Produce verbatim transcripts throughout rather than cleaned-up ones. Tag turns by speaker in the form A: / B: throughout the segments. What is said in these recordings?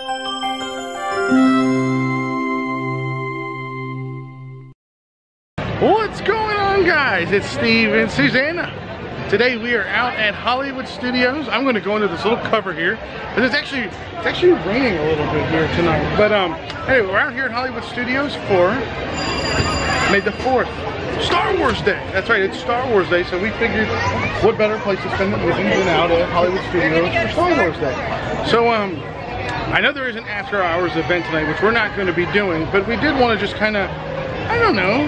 A: What's going on, guys? It's Steve and Susanna. Today we are out at Hollywood Studios. I'm going to go into this little cover here, but it's actually it's actually raining a little bit here tonight. But um, anyway, we're out here at Hollywood Studios for May the fourth, Star Wars Day. That's right, it's Star Wars Day, so we figured what better place to spend it with than out at Hollywood Studios for Star Wars Day. So um, I know there is an after hours event tonight, which we're not going to be doing, but we did want to just kind of, I don't know,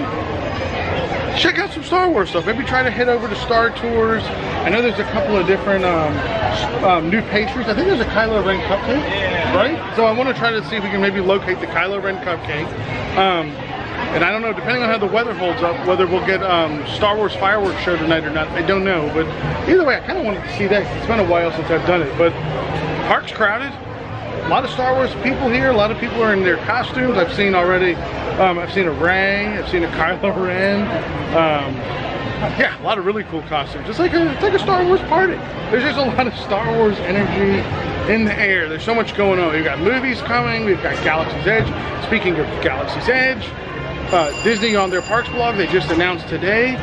A: check out some Star Wars stuff. Maybe try to head over to Star Tours. I know there's a couple of different um, um, new pastries. I think there's a Kylo Ren cupcake, right? So I want to try to see if we can maybe locate the Kylo Ren cupcake. Um, and I don't know, depending on how the weather holds up, whether we'll get um, Star Wars fireworks show tonight or not, I don't know. But either way, I kind of wanted to see that. It's been a while since I've done it. But park's crowded. A lot of Star Wars people here. A lot of people are in their costumes. I've seen already, um, I've seen a Rey, I've seen a Kylo Ren. Um, yeah, a lot of really cool costumes. It's like a, it's like a Star Wars party. There's just a lot of Star Wars energy in the air. There's so much going on. We've got movies coming. We've got Galaxy's Edge. Speaking of Galaxy's Edge, uh, Disney on their parks blog, they just announced today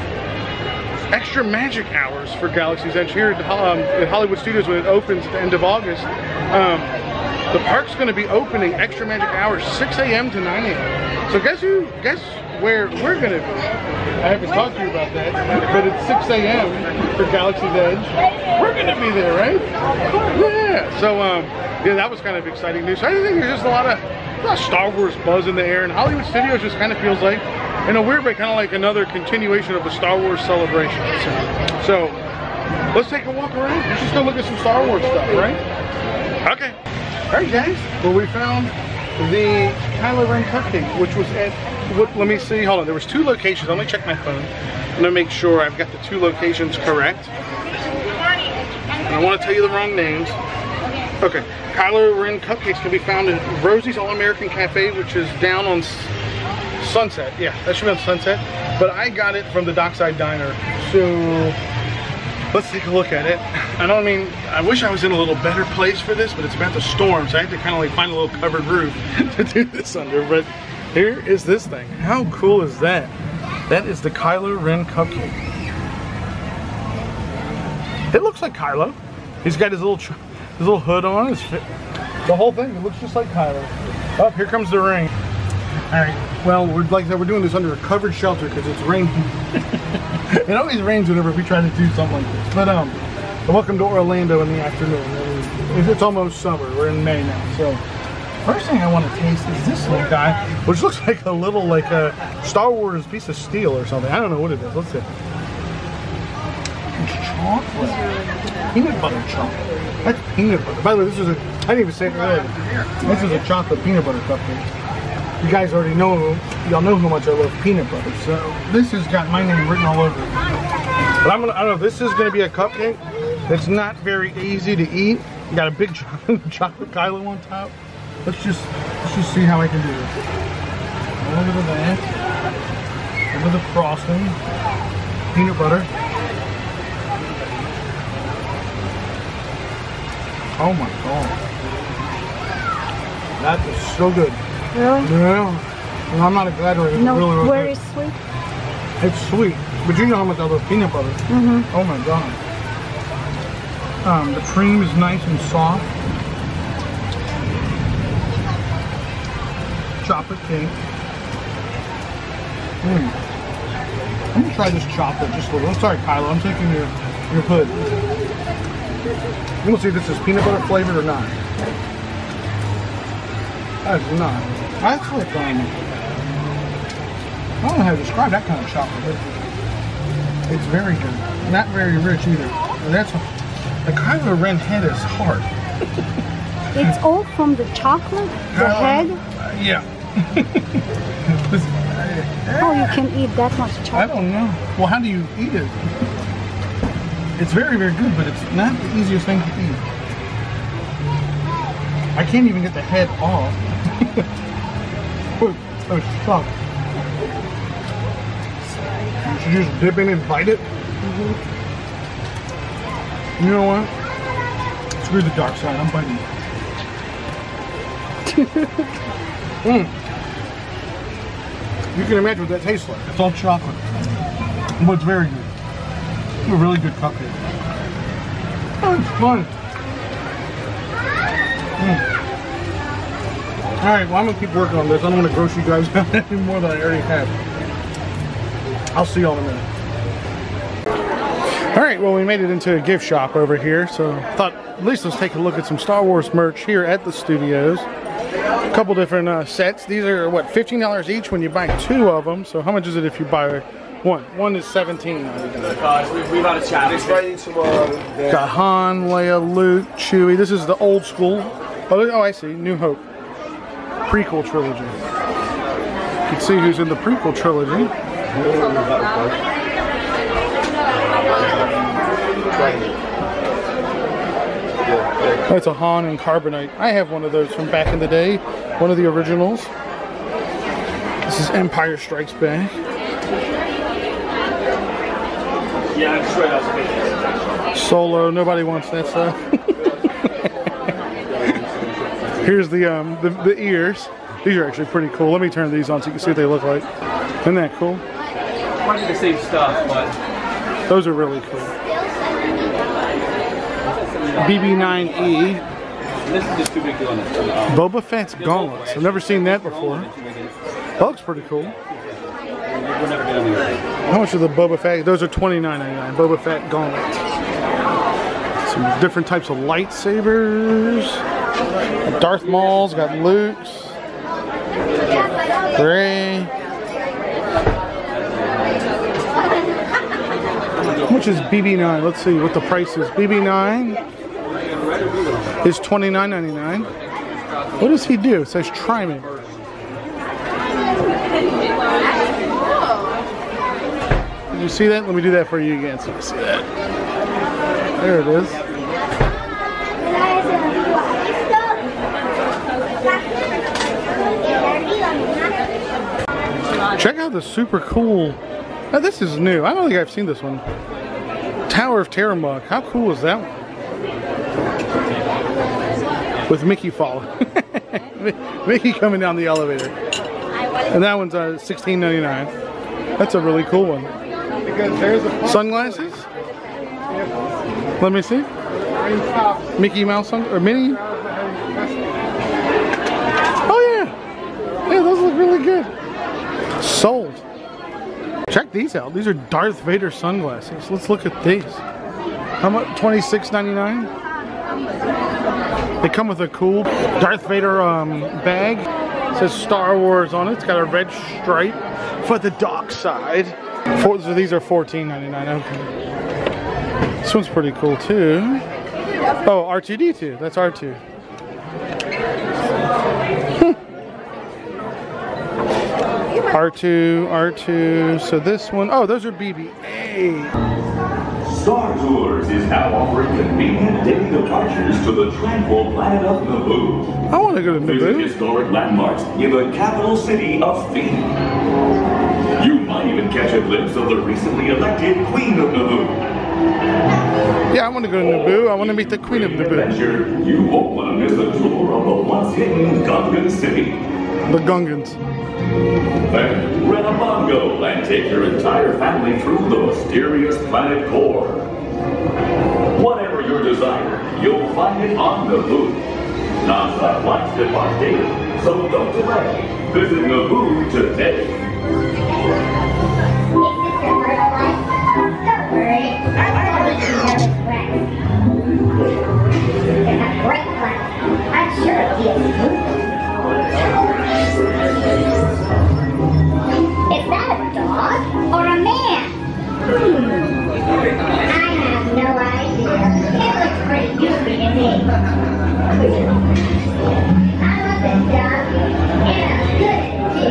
A: extra magic hours for Galaxy's Edge here at, um, at Hollywood Studios when it opens at the end of August. Um, The park's going to be opening extra magic hours six A M to nine A M So guess who? Guess where we're going to be? I haven't talked to you about that, but it's six A M for Galaxy's Edge. We're going to be there, right? Yeah. So um, yeah, that was kind of exciting news. So I think there's just a lot of, a lot of Star Wars buzz in the air, and Hollywood Studios just kind of feels like, in a weird way, kind of like another continuation of the Star Wars celebration. So, so let's take a walk around. Let's just go look at some Star Wars stuff, right? Okay. Alright guys, well we found the Kylo Ren cupcake, which was at, what, let me see, hold on, there was two locations. Let me check my phone. I'm going to make sure I've got the two locations correct. And I want to tell you the wrong names. Okay, Kylo Ren cupcakes can be found at Rosie's All-American Cafe, which is down on Sunset. Yeah, that should be on Sunset. But I got it from the Dockside Diner, so let's take a look at it. I don't mean, I wish I was in a little better place for this, but it's about to storm, so I had to kind of like find a little covered roof to do this under. But here is this thing. How cool is that? That is the Kylo Ren cupcake. It looks like Kylo. He's got his little his little hood on. His fit. The whole thing, it looks just like Kylo. Oh, here comes the rain. All right. Well, we're like I said, we're doing this under a covered shelter because it's raining. It always rains whenever we try to do something like this. But um, welcome to Orlando in the afternoon. It's, it's almost summer. We're in May now. So first thing I want to taste is this little guy, which looks like a little like a Star Wars piece of steel or something. I don't know what it is. Let's see. It's chocolate. Peanut butter chocolate. That's peanut butter. By the way, this is a, I didn't even say it earlier. This is a chocolate peanut butter cupcake. You guys already know, y'all know how much I love peanut butter, so this has got my name written all over it. But I'm gonna, I don't know, this is gonna be a cupcake that's not very easy to eat. You got a big chocolate, chocolate Kylo on top. Let's just, let's just see how I can do this. A little bit of that, a little bit of frosting, peanut butter. Oh my god, that is so good.
B: Really?
A: Yeah. Well, I'm not exaggerating.
B: No,
A: really, really
B: where
A: good.
B: is sweet?
A: It's sweet, but you know how much I love peanut butter.
B: Mm-hmm.
A: Oh my god. Um, the cream is nice and soft. Chocolate cake. Mm. I'm gonna try this chocolate just a little. I'm sorry, Kylo. I'm taking your your hood. We'll see if this is peanut butter flavored or not. That's not. That's like, um, I don't know how to describe that kind of chocolate, but it's very good. Not very rich either. And that's, the Kylo Ren head is hard.
B: It's all from the chocolate? The
A: uh,
B: head?
A: Uh, yeah. this, uh,
B: Oh, you can eat that much chocolate?
A: I don't know. Well, how do you eat it? It's very, very good, but it's not the easiest thing to eat. I can't even get the head off. Oh, it's tough. You should just dip in and bite it. Mm-hmm. You know what? Screw the dark side, I'm biting it. Mm. You can imagine what that tastes like. It's all chocolate. But it's very good. It's a really good cupcake. Oh, it's fun. Mm. Alright, well I'm going to keep working on this. I don't want to gross you guys out any more than I already have. I'll see y'all in a minute. Alright, well we made it into a gift shop over here, so I thought at least let's take a look at some Star Wars merch here at the studios. A couple different uh, sets. These are, what, fifteen dollars each when you buy two of them, so how much is it if you buy one? One is seventeen dollars.
C: Guys, we've, we've had a chat.
A: Got Han, Leia, Luke, Chewie. This is the old school. Oh, oh, I see. New Hope. Prequel trilogy. You can see who's in the prequel trilogy. That's a Han and Carbonite. I have one of those from back in the day. One of the originals. This is Empire Strikes Back.
C: Yeah, I'm straight up.
A: Solo. Nobody wants that stuff. Here's the um the, the ears. These are actually pretty cool. Let me turn these on so you can see what they look like. Isn't that cool?
C: Might be the same stuff, but
A: those are really cool. B B nine E.
C: This is just too big on it.
A: Boba Fett's gauntlets. I've never seen that before. That looks pretty cool. How much are the Boba Fett? Those are twenty-nine ninety-nine. Boba Fett gauntlets. Some different types of lightsabers. Darth Maul's got Luke's. Rey. How much is B B nine? Let's see what the price is. B B nine is twenty-nine ninety-nine. What does he do? It says try me. Did you see that? Let me do that for you again so you can see that. There it is. Check out the super cool. Now this is new. I don't think I've seen this one. Tower of Terror mug. How cool is that one? With Mickey falling. Mickey coming down the elevator. And that one's uh, sixteen ninety-nine. That's a really cool one. Sunglasses? Let me see. Mickey Mouse sun or Minnie? Oh yeah. Yeah, those look really good. Sold. Check these out. These are Darth Vader sunglasses. Let's look at these. How much? twenty-six ninety-nine. They come with a cool Darth Vader um, bag. It says Star Wars on it. It's got a red stripe for the dark side. Four, so these are fourteen ninety-nine. Okay. This one's pretty cool too. Oh, R two D two. That's R two. R two, R two. So this one, oh, those are B B A.
D: Star Tours is now offering convenient daily departures to the tranquil planet of Naboo.
A: I want to go to
D: Visit
A: Naboo.
D: historic landmarks in the capital city of Thean. You might even catch a glimpse of the recently elected Queen of Naboo.
A: Yeah, I want to go to Naboo. I want to meet the Queen of Naboo.
D: Adventure, you won't want to miss a tour of the once hidden Gungan city.
A: The Gungans.
D: Then rent a bongo and take your entire family through the mysterious planet core. Whatever your desire, you'll find it on Naboo. Non-stop flights depart daily, so don't delay. Visit Naboo today.
E: I'm sure it'll be a smooth. Is that a dog or a man? Hmm. I have no idea. It looks pretty goofy to me. I love this dog, and I'm good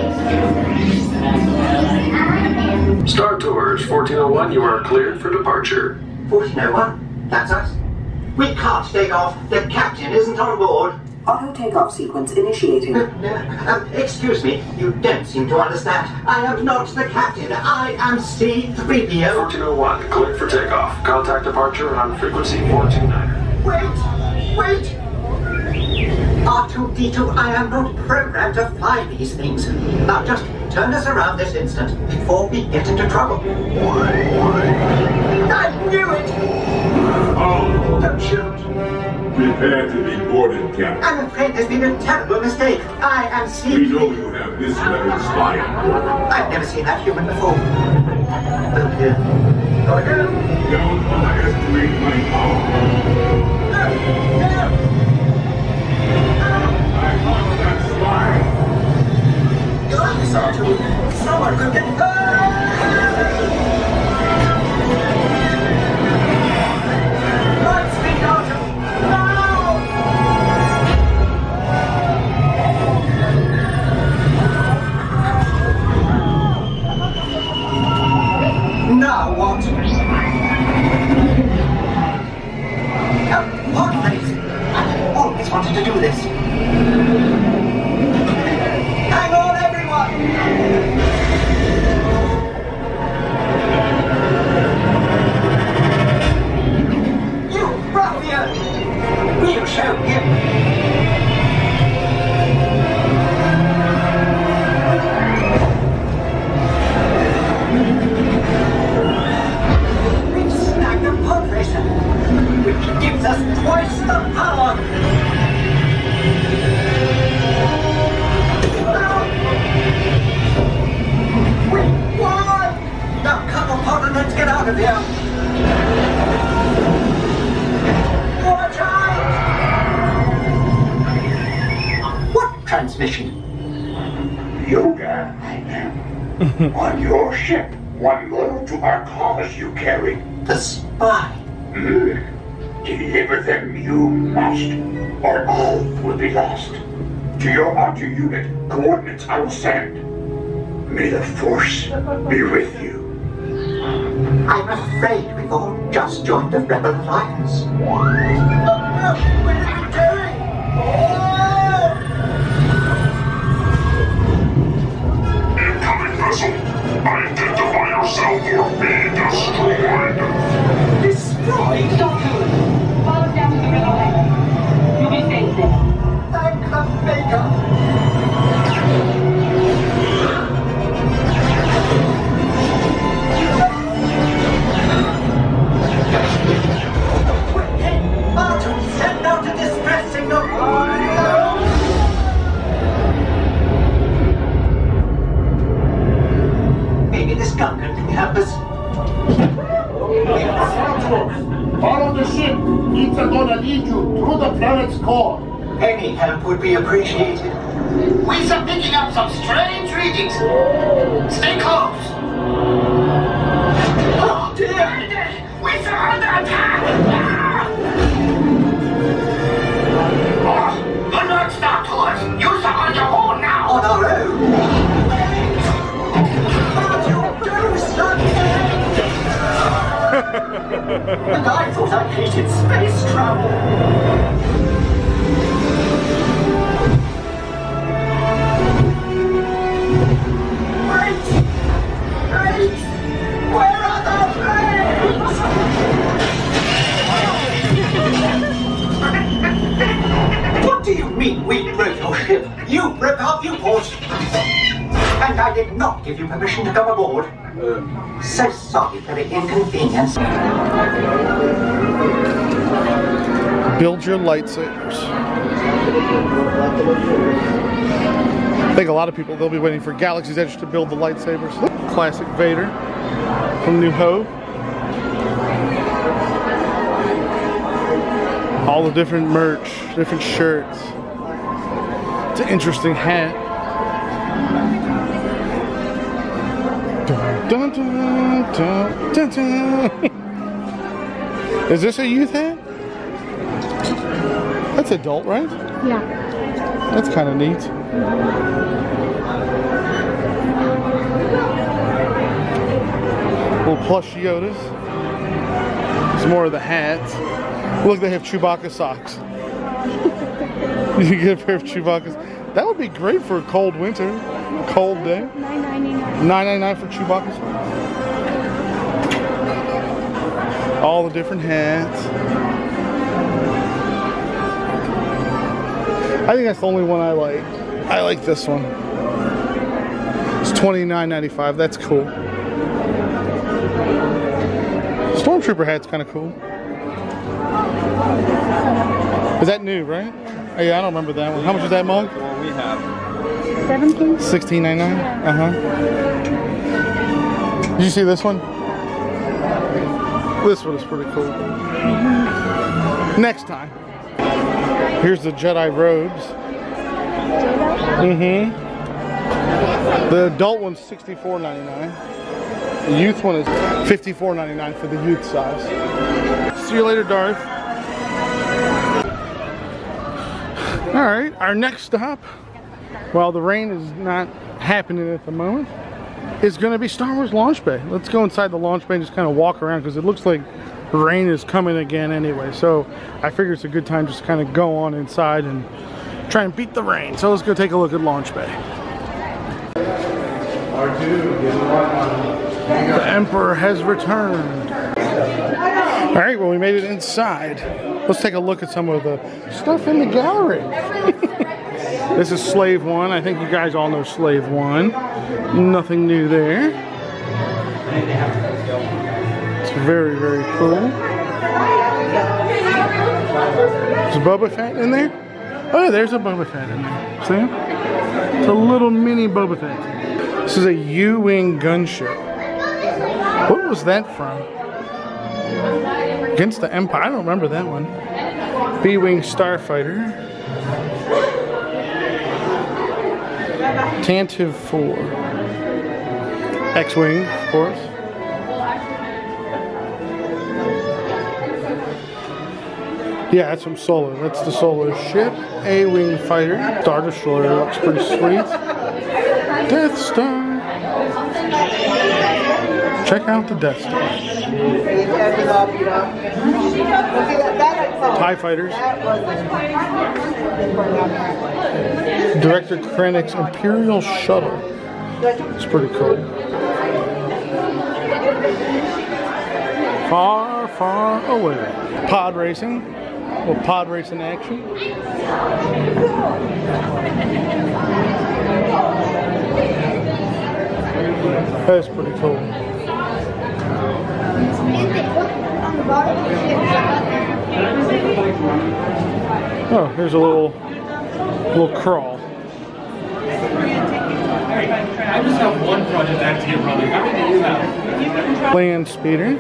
E: at it.
F: Star Tours fourteen oh one, you are cleared for departure.
G: fourteen oh one? That's us. We can't take off. The captain isn't on board.
H: Auto takeoff sequence initiating.
G: Uh, uh, excuse me, you don't seem to understand. I am not the captain. I am C three P O.
F: fourteen oh one, cleared for takeoff. Contact departure on frequency four two nine.
G: Wait, wait. R two D two, I am not programmed to fly these things. Now just turn us around this instant before we get into trouble. I knew it!
D: Oh,
G: Don't shoot.
D: prepare to be boarded, Captain.
G: I'm afraid there's been a terrible mistake. I am
D: We
G: seeing...
D: know you have misread spying.
G: I've never seen that human before. Oh dear. Go again.
D: Don't underestimate my power.
G: No, no.
D: I follow that spy.
G: Gosh, R two. Someone could get... Ah! Lightspeed, R two. No! Now what? Oh, what place? I've always wanted to do this. Hang on, everyone! You ruffian! We'll show him! We've snagged a pod racer, which gives us twice the power! We won! Now cut the pod and let's get out of here! Watch out! What transmission?
I: Yoga, I am. On your ship, one loyal to our cause you carry.
G: The spy.
I: Mm. Deliver them you must, or all will be lost. To your outer unit, coordinates I will send. May the Force be with you.
G: I'm afraid we've all just joined the Rebel Alliance. Oh, no! Where are you going? Oh!
I: Incoming vessel. Identify yourself or be destroyed.
G: Destroyed?
J: Follow down to the river bank. You'll be safe there.
G: Thank the Maker. Quick, Martin, send out a distress signal. Maybe this gunman can help us.
I: Follow the ship. It's gonna lead you through the planet's core.
G: Any help would be appreciated.
K: We are picking up some strange readings. Stay close.
G: Oh dear!
K: We are under attack. Oh, the North Star tours. You are on your own now.
G: On our own? Martin, do something! And I thought I hated space travel. Wait! Wait! Where are the planes? What do you mean we broke your ship? You broke our viewport. And I did not give you permission to come aboard. Uh, so sorry for the inconvenience.
A: Build your lightsabers. I think a lot of people, they'll be waiting for Galaxy's Edge to build the lightsabers. Classic Vader from New Hope. All the different merch, different shirts. It's an interesting hat. Dun, dun, dun, dun, dun. Is this a youth hat? That's adult, right?
B: Yeah.
A: That's kind of neat. Little plush Yodas. There's more of the hats. Look, they have Chewbacca socks. You can get a pair of Chewbacca's. That would be great for a cold winter, cold day.
B: nine ninety-nine.
A: nine ninety-nine for Chewbacca socks. All the different hats. I think that's the only one I like. I like this one. It's twenty-nine ninety-five. That's cool. Stormtrooper hat's kind of cool. Is that new, right? Oh, yeah, I don't remember that one. How much is that mug?
C: The one we have.
B: seventeen.
A: sixteen ninety-nine. Uh huh. Did you see this one? This one is pretty cool. Mm-hmm. Next time. Here's the Jedi robes. Mm-hmm. The adult one's sixty-four ninety-nine. The youth one is fifty-four ninety-nine for the youth size. See you later, Darth. All right, our next stop, while the rain is not happening at the moment, is going to be Star Wars Launch Bay. Let's go inside the launch bay and just kind of walk around because it looks like rain is coming again anyway. So I figure it's a good time just to kind of go on inside and try and beat the rain. So let's go take a look at Launch Bay. The Emperor has returned. All right, well, we made it inside. Let's take a look at some of the stuff in the gallery. This is Slave One. I think you guys all know Slave One. Nothing new there. It's very, very cool. Is Boba Fett in there? Oh, yeah, there's a Boba Fett in there. See? It's a little mini Boba Fett. This is a U-Wing gunship. What was that from? Against the Empire? I don't remember that one. B-Wing Starfighter. Tantive four. X-Wing, of course. Yeah, that's from Solo. That's the Solo ship. A-Wing fighter. Star Destroyer looks pretty sweet. Death Star. Check out the Death Star. TIE fighters. Director Krennic's Imperial Shuttle. It's pretty cool. Far, far away. Pod racing. A little pod racing action. That's pretty cool. Oh, here's a little little crawl.
C: I just have one project active running. How many do you have?
A: Land speeder.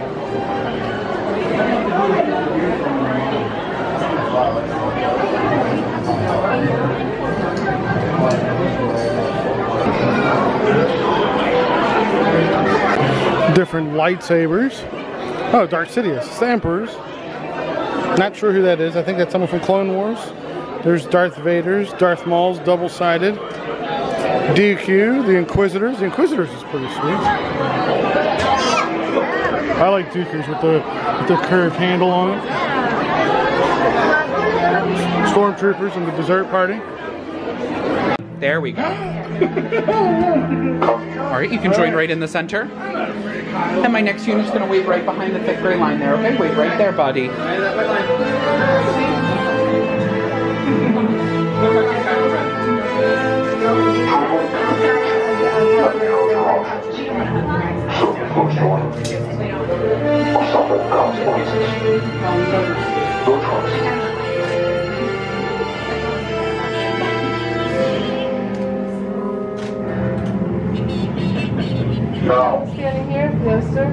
A: Different lightsabers. Oh, Darth Sidious. It's the Emperor's. Not sure who that is. I think that's someone from Clone Wars. There's Darth Vader's, Darth Maul's double-sided. D Q, the Inquisitors. The Inquisitors is pretty sweet. I like Dooku's with the with the curved handle on it. Stormtroopers and the dessert party.
L: There we go. Alright, you can join right in the center. And my next unit's going to wait right behind the thick gray line there, okay? Wait right there, buddy.
J: No. Standing here? Yes, sir.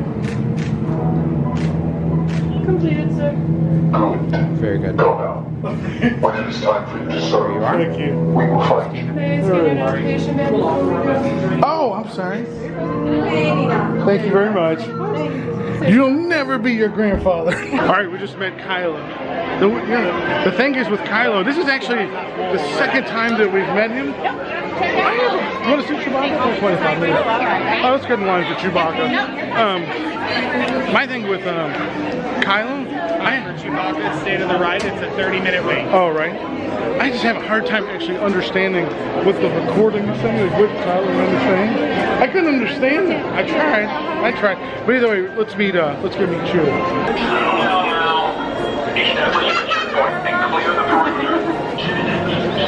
J: Completed, sir.
L: Very good.
I: Go now. When it is time for you to serve,
L: There you are.
A: Thank you.
I: we will fight you.
J: Please get your notification in before we go.
A: Oh, I'm sorry. Thank you very much. You'll never be your grandfather. All right, we just met Kylo. The, you know, the thing is with Kylo, this is actually the second time that we've met him. I have, you want to see Chewbacca? Oh, twenty-five minutes. Oh, let's get in line for Chewbacca. Um, my thing with um, Kylo, I
M: for Chewbacca, stay to the right. It's a thirty minute wait.
A: Oh, right. I just have a hard time actually understanding what the recording is saying, like what Kylo Ren is saying. I couldn't understand it. I tried. I tried. But either way, let's meet. Uh, let's go meet Chewie.
I: Establish the checkpoint and clear the perimeter.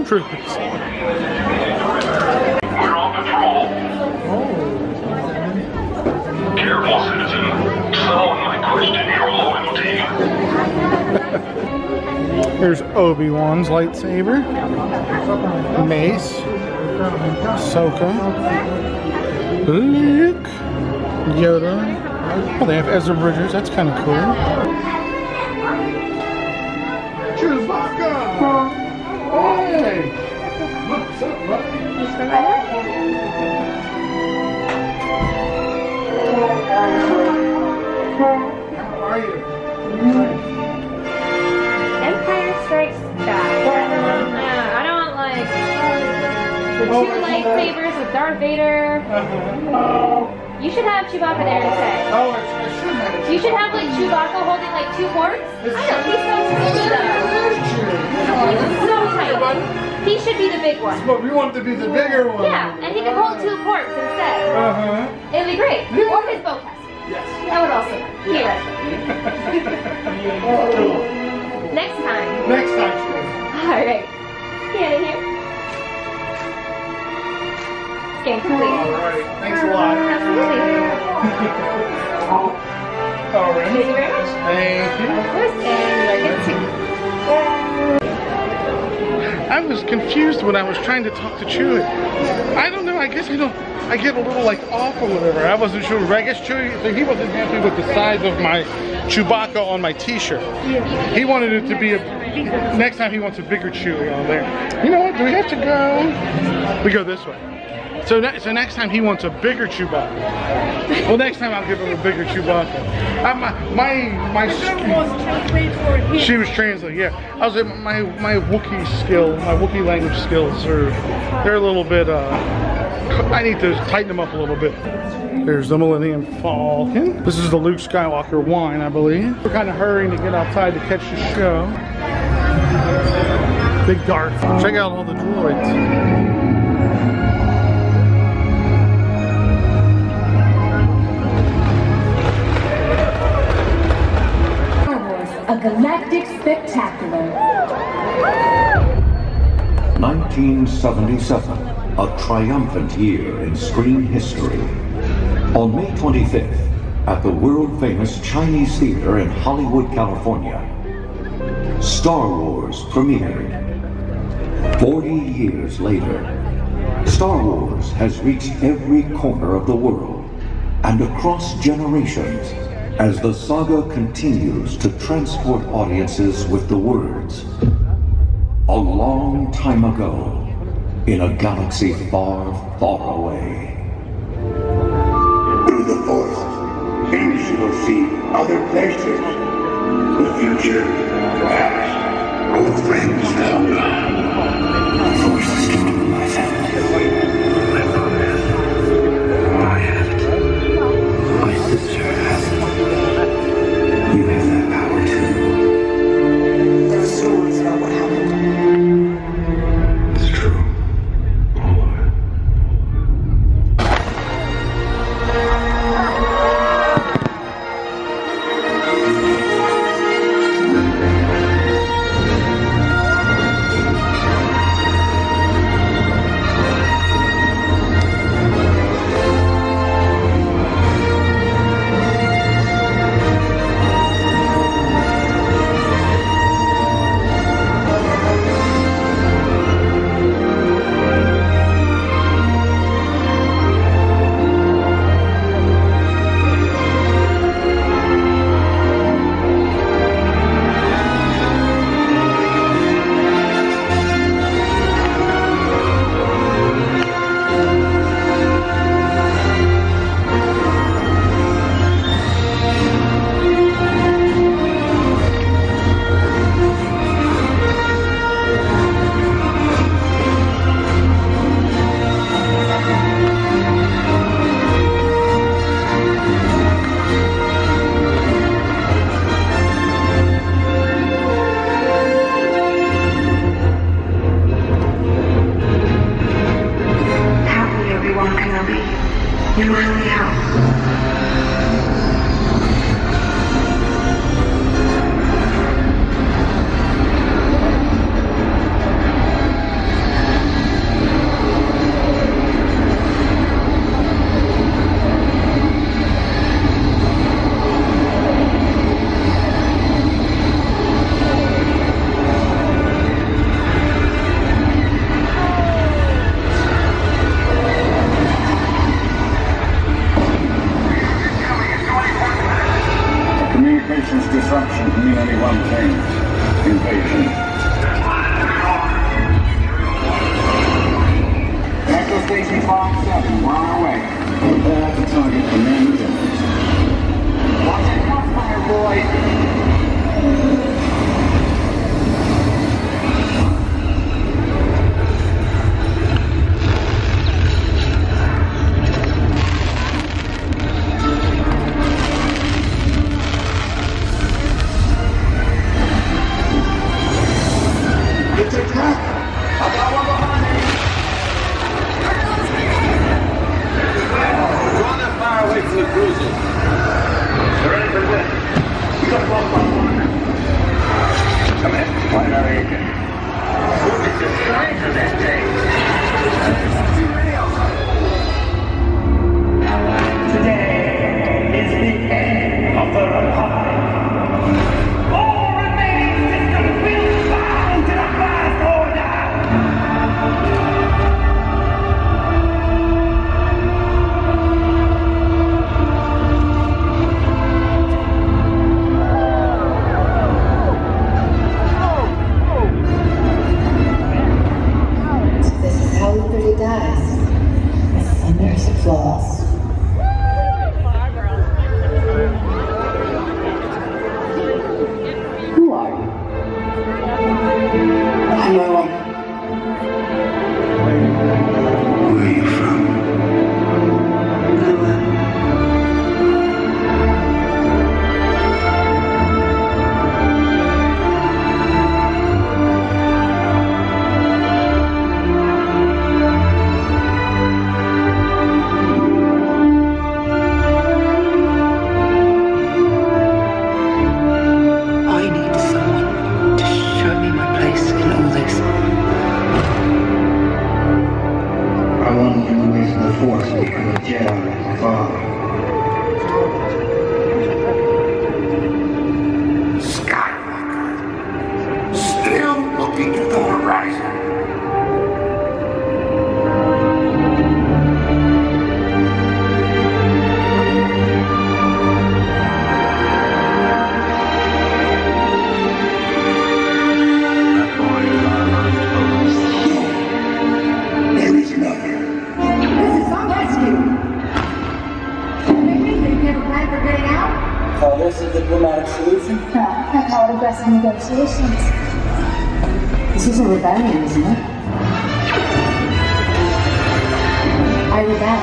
A: Stormtroopers.
I: We're on patrol. Careful, citizen. Someone might question your loyalty.
A: Here's Obi-Wan's lightsaber. Mace. Ahsoka. Luke. Yoda. Oh, they have Ezra Bridgers. That's kind of cool. Chewbacca! Hey! What's up, buddy? How are you?
N: Empire Strikes Back. I don't like the two lightsabers with Darth Vader. You should have Chewbacca there instead.
A: Oh, I should have it.
N: You should have like Chewbacca holding like two ports. I know, he's so tiny though. He's so tiny. He should be the big one.
A: But we want to be the bigger one.
N: Yeah, and he can hold two ports instead.
A: Uh-huh.
N: It'd be great.
A: Yeah.
N: Or his bowcaster.
A: Yes.
N: That would also work. Here.
A: Cool.
N: Next time.
A: Next time, sure.
N: Alright. Get in here. Game complete.
A: Alright, thanks a lot.
N: Absolutely.
A: Alright.
N: Thank you very much.
A: Thank you.
N: Of course, and you're good too.
A: I was confused when I was trying to talk to Chewie. I don't know, I guess I don't, I get a little like off or whatever. I wasn't sure, but I guess Chewie, so he wasn't happy with the size of my Chewbacca on my t-shirt. He wanted it to be a, next time he wants a bigger Chewie on there. You know what, do we have to go? We go this way. So, ne so next time he wants a bigger Chewbacca. Well, next time I'll give him a bigger Chewbacca. I, my, my, my, she was translating, yeah. I was my, my Wookiee skill, my Wookiee language skills are, they're a little bit, uh, I need to tighten them up a little bit. There's the Millennium Falcon. This is the Luke Skywalker wine, I believe. We're kind of hurrying to get outside to catch the show. Big Darth. Check out all the droids.
O: A Galactic Spectacular.
P: nineteen seventy-seven, a triumphant year in screen history. On May twenty-fifth, at the world-famous Chinese Theater in Hollywood, California, Star Wars premiered. Forty years later, Star Wars has reached every corner of the world and across generations, as the saga continues to transport audiences with the words, "A long time ago, in a galaxy far, far away."
I: Through the Force, things you will see other places. The future, perhaps, old friends now. The Force is given to my family. I have it. My sister has it. You have that power too.
H: There are stories about what happened.
I: It's true. All of it. instructions mean only one thing. Invasion. Central Station Box seven, we're on our way. Prepare to target command units. Watch your crossfire, boys! It's a trap! I got one behind me! Draw that fire away from the cruiser. They're ready for this. We got one by one. Come in. Find our agent. Look at the size of that thing. Too many of them. Today is the end of the Republic. All remaining systems will bow to the First Order.
H: This is how liberty dies. With thunderous applause. Who are you? I'm Owen.
I: Where are you from?
H: I need someone to show me my place in all this.
I: I wanted you away from the Force because of Jedi like my father. Skywalker. Still looking at the horizon. That boy is our last hope. There is another.
H: This is our rescue. Maybe they've never planned for getting out?
Q: Call this a diplomatic solution?
B: No, I call it aggressive negotiations.
H: This is a rebellion, isn't it? I rebel.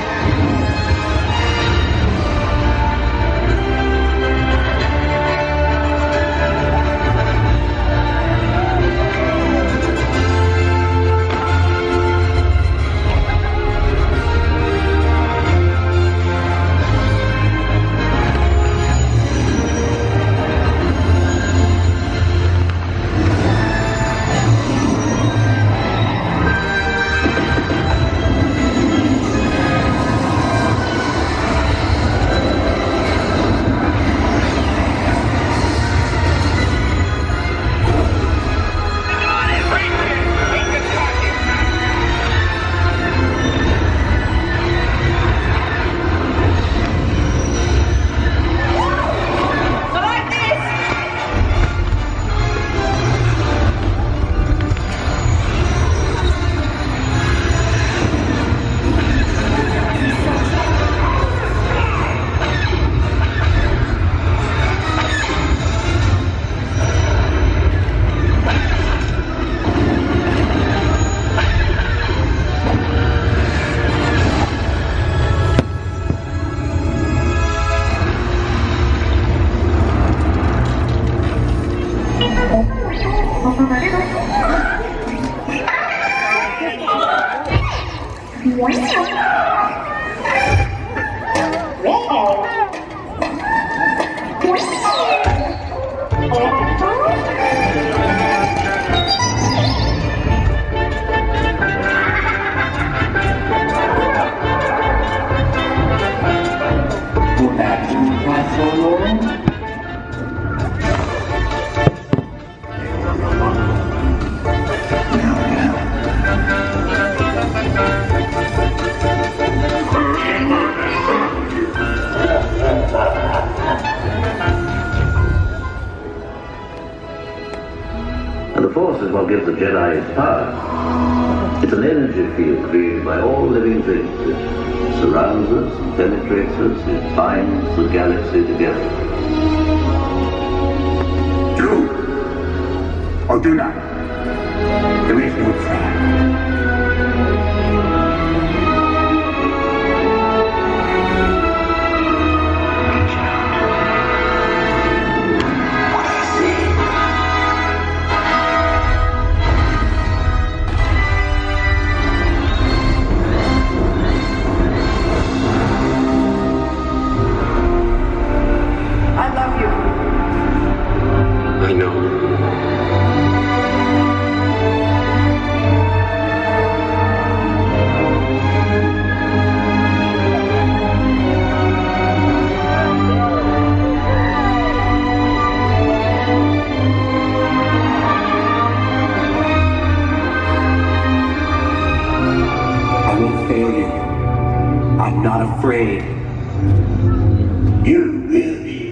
R: Force is what gives the Jedi its power. It's an energy field created by all living things. It surrounds us, penetrates us, it binds the galaxy together.
I: Do or do not. There is no try.
R: I know.
G: I won't fail you. I'm not afraid.
I: You will be.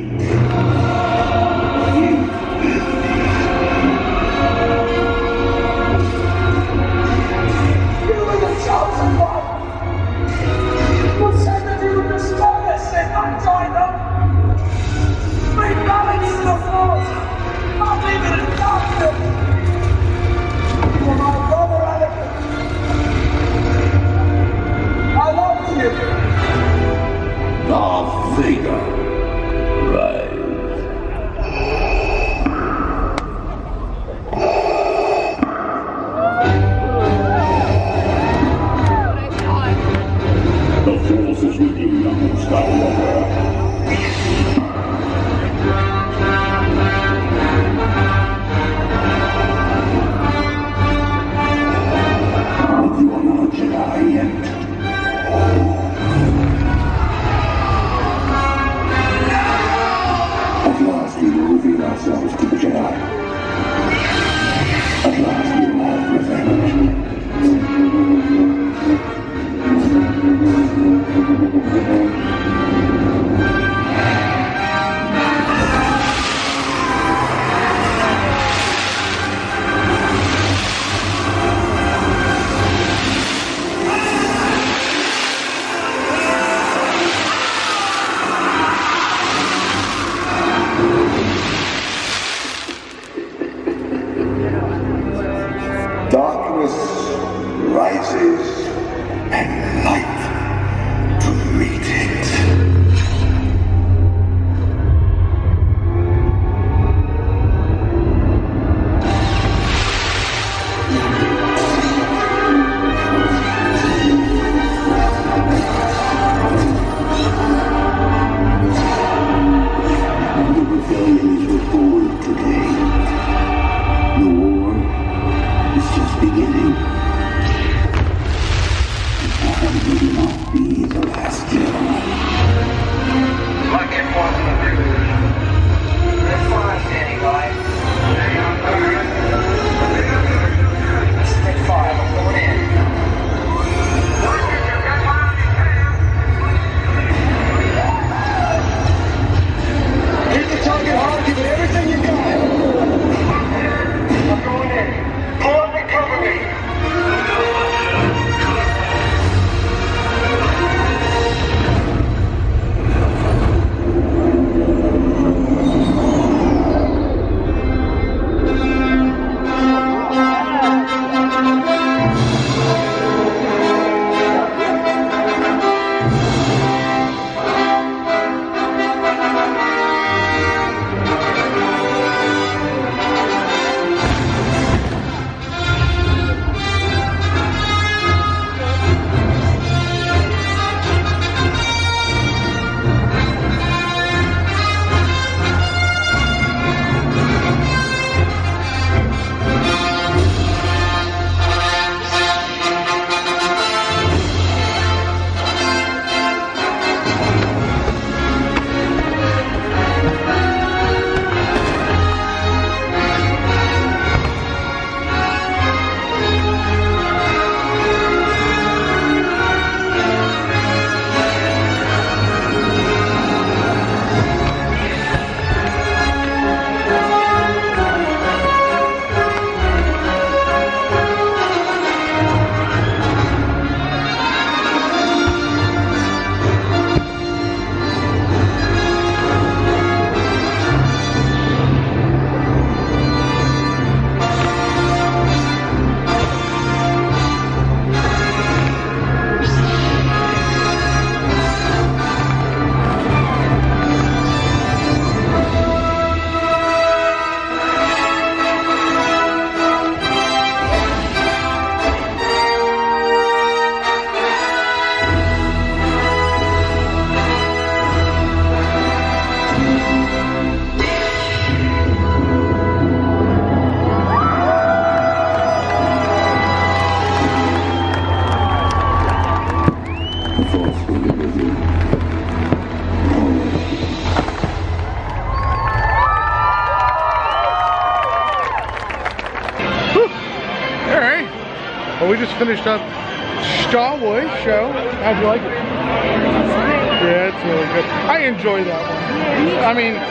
A: But we just finished up Star Wars show. How'd you like it? Yeah, it's really good. I enjoy that one. I mean,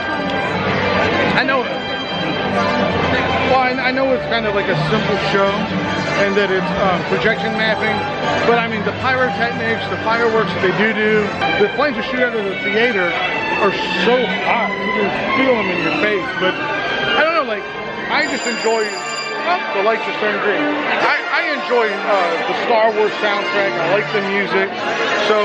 A: I know, well, I, I know it's kind of like a simple show and that it's um, projection mapping, but I mean, the pyrotechnics, the fireworks that they do do, the flames that shoot out of the theater are so hot. You can feel them in your face, but I don't know, like, I just enjoy, oh, the lights just turned green. I, I enjoy uh, the Star Wars soundtrack. I like the music. So,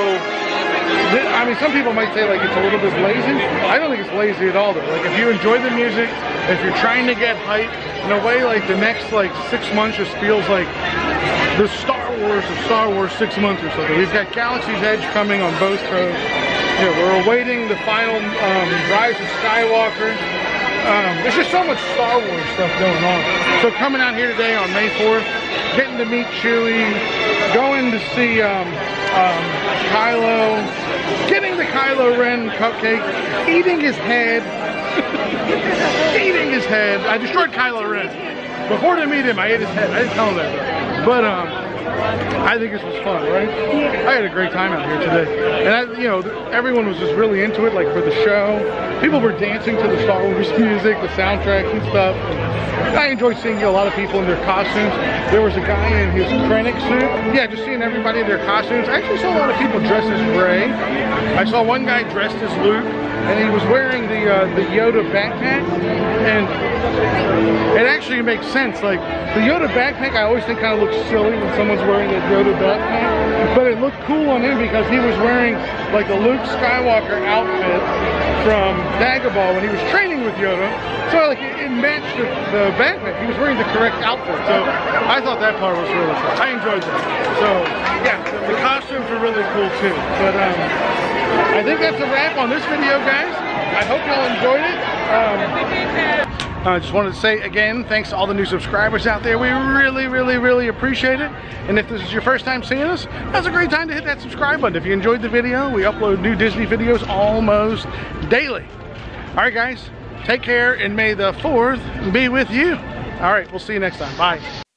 A: I mean, some people might say like it's a little bit lazy. I don't think it's lazy at all though. Like if you enjoy the music, if you're trying to get hype, in a way like the next like six months just feels like the Star Wars of Star Wars six months or something. We've got Galaxy's Edge coming on both coasts. You know, we're awaiting the final um, Rise of Skywalker. Um, there's just so much Star Wars stuff going on. So coming out here today on May fourth, getting to meet Chewie, going to see um, um, Kylo, getting the Kylo Ren cupcake, eating his head, eating his head. I destroyed Kylo Ren. Before to meet him, I ate his head. I didn't tell him that though. But um, I think this was fun, right? I had a great time out here today. And, I, you know, everyone was just really into it, like for the show. People were dancing to the Star Wars music, the soundtracks and stuff. And I enjoyed seeing a lot of people in their costumes. There was a guy in his Krennic suit. Yeah, just seeing everybody in their costumes. I actually saw a lot of people dressed as Rey. I saw one guy dressed as Luke, and he was wearing the, uh, the Yoda backpack. And it actually makes sense. Like, the Yoda backpack, I always think kind of looks silly when someone's wearing a Yoda backpack. But it looked cool on him because he was wearing, like, a Luke Skywalker outfit from Dagobah when he was training with Yoda. So, like, it, it matched the, the backpack. He was wearing the correct outfit. So, I thought that part was really fun. I enjoyed that. So, yeah, the, the costumes were really cool, too. But, um, I think that's a wrap on this video, guys. I hope y'all enjoyed it. Um, I just wanted to say again, thanks to all the new subscribers out there. We really, really, really appreciate it. And if this is your first time seeing us, that's a great time to hit that subscribe button. If you enjoyed the video, we upload new Disney videos almost daily. All right, guys, take care, and may the fourth be with you. All right, we'll see you next time. Bye.